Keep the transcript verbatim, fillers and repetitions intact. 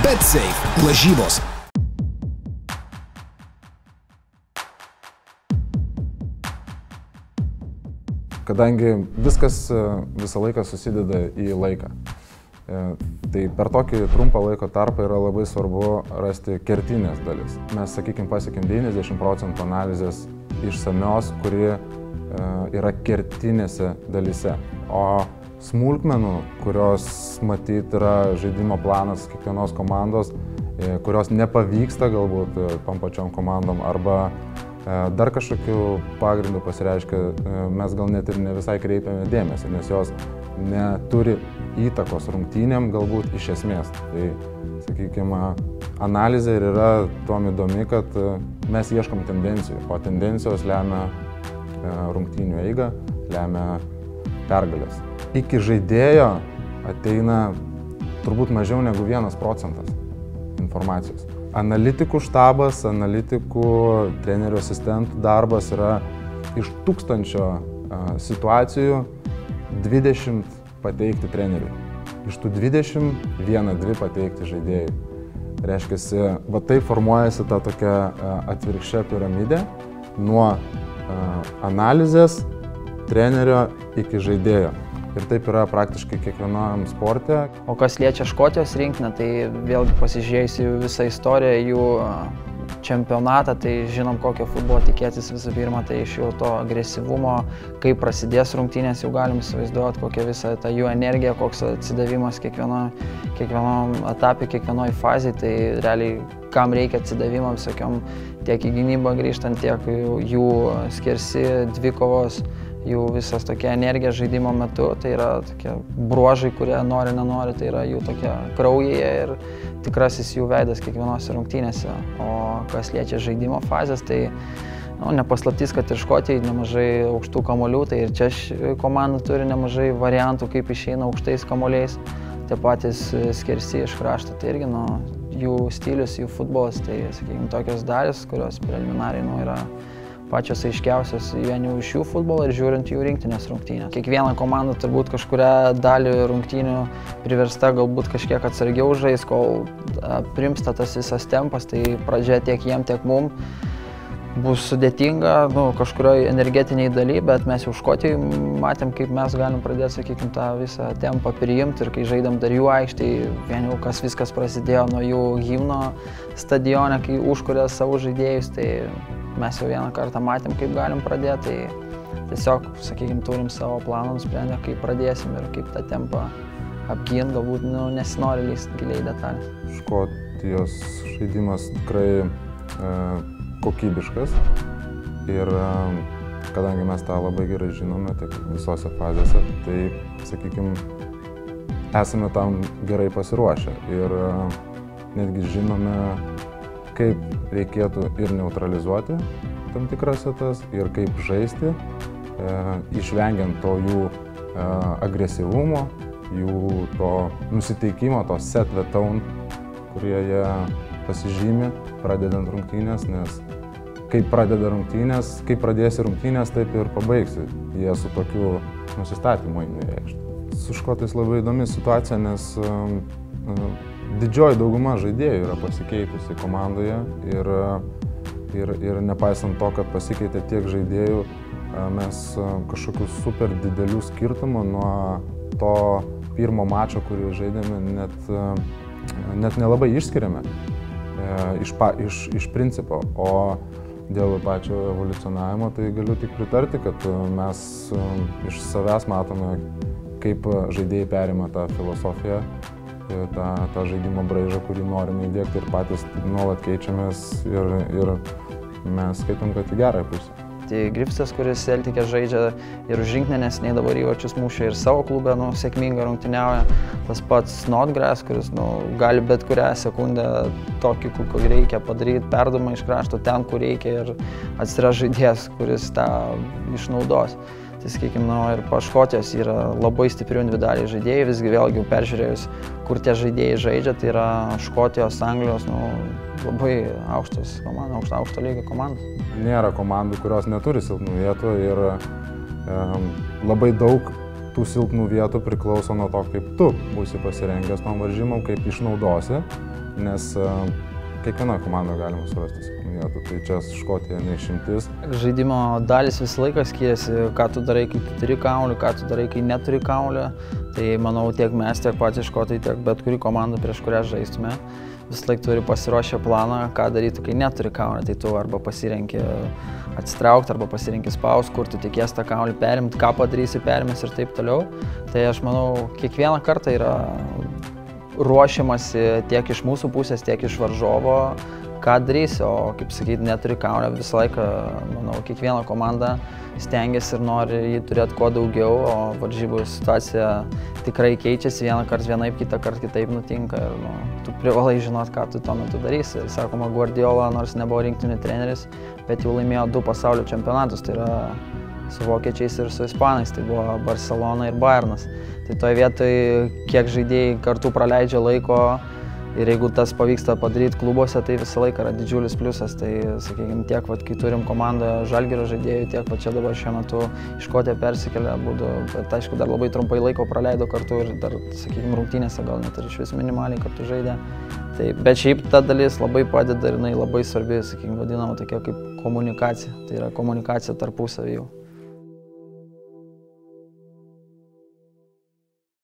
BetSafe lažybos. Kadangi viskas visą laiką susideda į laiką, tai per tokį trumpą laiko tarpą yra labai svarbu rasti kertinės dalis. Mes, sakykime, pasiekėm devyniasdešimt procentų analizės išsamios, kuri yra kertinėse dalyse. O smulkmenų, kurios matyt yra žaidimo planas kiekvienos komandos, kurios nepavyksta galbūt tom pačiom komandom arba dar kažkokių pagrindų pasireiškia, mes gal net ir ne visai kreipiame dėmesį, nes jos neturi įtakos rungtynėm galbūt iš esmės. Tai, sakykime, analizė ir yra tuom įdomi, kad mes ieškom tendencijų, o tendencijos lemia rungtynių eigą, lemia pergalės. Iki žaidėjo ateina turbūt mažiau negu vienas procentas informacijos. Analitikų štabas, analitikų, trenerių asistentų darbas yra iš tūkstančio situacijų dvidešimt pateikti treneriui. Iš tų dvidešimt vieną, dvi pateikti žaidėjui. Reiškiasi, va taip formuojasi ta tokia atvirkščia piramidė nuo analizės, trenerio iki žaidėjo. Ir taip yra praktiškai kiekvienam sporte. O kas liečia Škotijos rinktinę, tai vėlgi pasižiūrėjus į visą istoriją, jų čempionatą, tai žinom, kokio futbolo tikėtis visų pirma, tai iš jau to agresyvumo, kai prasidės rungtynės, jau galim įsivaizduoti, kokia visa ta jų energija, koks atsidavimas kiekvieno, kiekvienom etapui, kiekvienoj fazėje, tai realiai kam reikia atsidavimo visokiom tiek į gynybą grįžtant, tiek jų skersi dvikovos, jų visas tokia energija žaidimo metu, tai yra tokie bruožai, kurie nori, nenori, tai yra jų tokia kraujyje ir tikrasis jų veidas kiekvienose rungtynėse. O kas liečia žaidimo fazės, tai nu, nepaslaptys, kad ir Škotijai nemažai aukštų kamuolių, tai ir čia komanda turi nemažai variantų, kaip išeina aukštais kamuoliais. Tie patys skersi iš krašto, tai irgi nu, jų stilius, jų futbolas, tai sakykime tokios dalys, kurios preliminariai nu, yra pačios aiškiausios vieni iš jų futbolo ir žiūrint jų rinktinės rungtynės. Kiekviena komanda turbūt kažkuria dalį rungtynių priversta galbūt kažkiek atsargiau žais, kol primsta tas visas tempas, tai pradžia tiek jiem, tiek mum bus sudėtinga nu, kažkurioje energetiniai daly, bet mes jau Škotijai matėm, kaip mes galim pradėti, sakykime, tą visą tempą priimti ir kai žaidėm dar jų aikštėje, vien jau kas viskas prasidėjo nuo jų himno stadione, kai užkuria savo žaidėjus, tai mes jau vieną kartą matėm, kaip galim pradėti, tai tiesiog, sakykime, turim savo planą, nusprendę, kaip pradėsim ir kaip tą tempą apginti, galbūt nu, nesinori lysti giliai detalės. Škotijos žaidimas tikrai e, kokybiškas ir e, kadangi mes tą labai gerai žinome, tiek visose fazėse, tai, sakykime, esame tam gerai pasiruošę ir e, netgi žinome, kaip reikėtų ir neutralizuoti tam tikras vietas ir kaip žaisti, e, išvengiant to jų e, agresyvumo, jų to nusiteikimo, to set the tone, kurie jie pasižymi pradedant rungtynės, nes kai pradeda rungtynės, kai pradėsi rungtynės, taip ir pabaigsi. Jie su tokiu nusistatymu eina į aikštę. Su škotais labai įdomi situacija, nes e, didžioji dauguma žaidėjų yra pasikeitusi komandoje ir, ir, ir nepaisant to, kad pasikeitė tiek žaidėjų, mes kažkokių super didelių skirtumų nuo to pirmo mačo, kurį žaidėme, net, net nelabai išskiriame iš, iš, iš principo. O dėl pačio evoliucionavimo, tai galiu tik pritarti, kad mes iš savęs matome, kaip žaidėjai perima tą filosofiją, tą, tą žaidimo braižą, kurį norime įdiegti ir patys nuolat keičiamės ir, ir mes skaitom, kad į gerąją pusę. Tai Griffithas, kuris Celtic'e žaidžia ir už rinktinę, neseniai dabar įvarčius mušė ir savo klube nu, sėkmingai rungtyniauja. Tas pats Snodgrass, kuris nu, gali bet kurią sekundę tokį, kokį reikia padaryti, perdavimą iš krašto ten, kur reikia ir atsiras žaidėjas, kuris tą išnaudos. Tai, sakykime, nu, ir pa Škotijos yra labai stiprių individualiai žaidėjai, visgi vėlgi peržiūrėjus, kur tie žaidėjai žaidžia, tai yra Škotijos, Anglijos, nu, labai aukštos komandos, aukšto, aukšto lygio komandos. Nėra komandų, kurios neturi silpnų vietų ir e, labai daug tų silpnų vietų priklauso nuo to, kaip tu būsi pasirengęs tom varžymom, kaip išnaudosi, nes kiekvienoje komandoje galima surasti silpnų vietų, tai čia Škotija neišimtis. Žaidimo dalis visą laiką skiriasi, ką tu darai, kai tu turi kamuolį, ką tu darai, kai neturi kamuolį. Tai manau, tiek mes, tiek patys Škotai, tiek bet kuri komanda, prieš kurią žaistume, vis laik turi pasiruošę planą, ką daryti, kai neturi kamuolį. Tai tu arba pasirenki atsitraukti, arba pasirenki spaust, kur tu tikės tą kamuolį perimti, ką padarysi, perimės ir taip toliau. Tai aš manau, kiekvieną kartą yra ruošiamasi tiek iš mūsų pusės, tiek iš varžovo, ką darysi, o kaip sakyti, neturi kamuolio visą laiką, manau, kiekviena komanda stengiasi ir nori jį turėti kuo daugiau, o varžybų situacija tikrai keičiasi, vieną kartą vienaip, kitą kartą kitaip nutinka ir nu, tu privalai žinot, ką tu tuo metu darysi. Ir sakoma, Guardiola, nors nebuvo rinktinių treneris, bet jau laimėjo du pasaulio čempionatus, tai yra su vokiečiais ir su ispanais, tai buvo Barcelona ir Bayernas. Tai toje vietoje, kiek žaidėjai kartu praleidžia laiko ir jeigu tas pavyksta padaryti klubuose, tai visą laiką yra didžiulis pliusas. Tai, sakykime, tiek, vat, kai turim komandą Žalgirio žaidėjų, tiek, va čia dabar šiuo metu Škotija persikėlė abudu, bet aišku, dar labai trumpai laiko praleido kartu ir dar, sakykime, rungtynėse gal net ir iš vis minimaliai kartu žaidė. Tai, bet šiaip ta dalis labai padeda ir jinai labai svarbi, sakykime, vadinama tokia kaip komunikacija. Tai yra komunikacija tarpusavy jau.